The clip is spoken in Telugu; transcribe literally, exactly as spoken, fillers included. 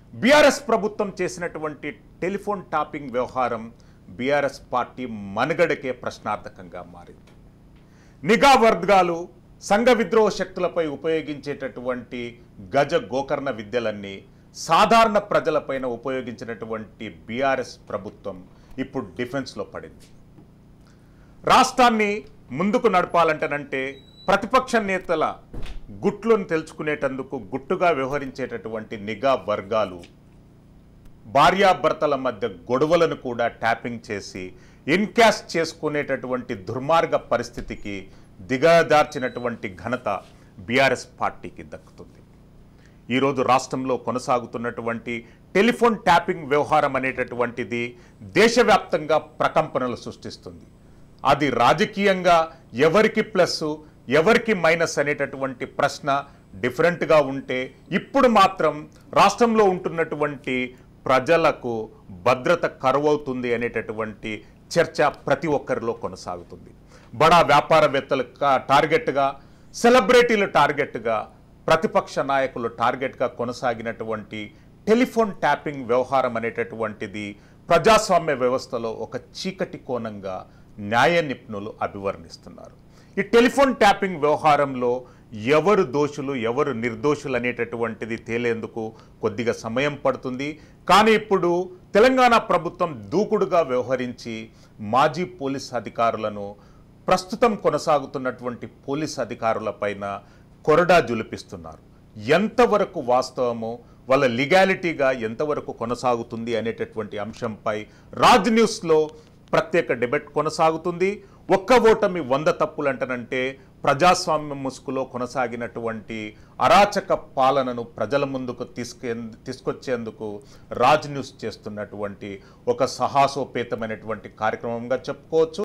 బీఆర్ఎస్ ప్రభుత్వం చేసినటువంటి టెలిఫోన్ టాపింగ్ వ్యవహారం బీఆర్ఎస్ పార్టీ మనుగడకే ప్రశ్నార్థకంగా మారింది. నిఘా వర్గాలు సంఘ విద్రోహ శక్తులపై ఉపయోగించేటటువంటి గజ గోకర్ణ విద్యలన్నీ సాధారణ ప్రజలపైన ఉపయోగించినటువంటి బీఆర్ఎస్ ప్రభుత్వం ఇప్పుడు డిఫెన్స్లో పడింది. రాష్ట్రాన్ని ముందుకు నడపాలంటేనంటే ప్రతిపక్ష నేతల గుట్లను తెలుసుకునేటందుకు గుట్టుగా వ్యవహరించేటటువంటి నిఘా వర్గాలు భార్యాభర్తల మధ్య గొడవలను కూడా ట్యాపింగ్ చేసి ఎన్కాష్ చేసుకునేటటువంటి దుర్మార్గ పరిస్థితికి దిగజార్చినటువంటి ఘనత బీఆర్ఎస్ పార్టీకి దక్కుతుంది. ఈరోజు రాష్ట్రంలో కొనసాగుతున్నటువంటి టెలిఫోన్ ట్యాపింగ్ వ్యవహారం అనేటటువంటిది దేశవ్యాప్తంగా ప్రకంపనలు సృష్టిస్తుంది. అది రాజకీయంగా ఎవరికి ప్లస్ ఎవరికి మైనస్ అనేటటువంటి ప్రశ్న డిఫరెంట్గా ఉంటే, ఇప్పుడు మాత్రం రాష్ట్రంలో ఉంటున్నటువంటి ప్రజలకు భద్రత కరువవుతుంది అనేటటువంటి చర్చ ప్రతి ఒక్కరిలో కొనసాగుతుంది. బడా వ్యాపారవేత్తల టార్గెట్గా, సెలబ్రిటీల టార్గెట్గా, ప్రతిపక్ష నాయకులు టార్గెట్గా కొనసాగినటువంటి టెలిఫోన్ ట్యాపింగ్ వ్యవహారం అనేటటువంటిది ప్రజాస్వామ్య వ్యవస్థలో ఒక చీకటి కోణంగా న్యాయ నిపుణులు అభివర్ణిస్తున్నారు. ఈ టెలిఫోన్ ట్యాపింగ్ వ్యవహారంలో ఎవరు దోషులు ఎవరు నిర్దోషులు అనేటటువంటిది తేలేందుకు కొద్దిగా సమయం పడుతుంది. కానీ ఇప్పుడు తెలంగాణ ప్రభుత్వం దూకుడుగా వ్యవహరించి మాజీ పోలీస్ అధికారులను, ప్రస్తుతం కొనసాగుతున్నటువంటి పోలీస్ అధికారులపైన కొరడా జులిపిస్తున్నారు. ఎంతవరకు వాస్తవమో, వాళ్ళ లీగాలిటీగా ఎంతవరకు కొనసాగుతుంది అనేటటువంటి అంశంపై రాజ్ న్యూస్లో ప్రత్యేక డిబేట్ కొనసాగుతుంది. ఒక్క ఓటమి వంద తప్పులు అంటనంటే ప్రజాస్వామ్య ముసుగులో కొనసాగినటువంటి అరాచక పాలనను ప్రజల ముందుకు తీసుకే తీసుకొచ్చేందుకు రాజ్ న్యూస్ చేస్తున్నటువంటి ఒక సాహసోపేతమైనటువంటి కార్యక్రమంగా చెప్పుకోవచ్చు.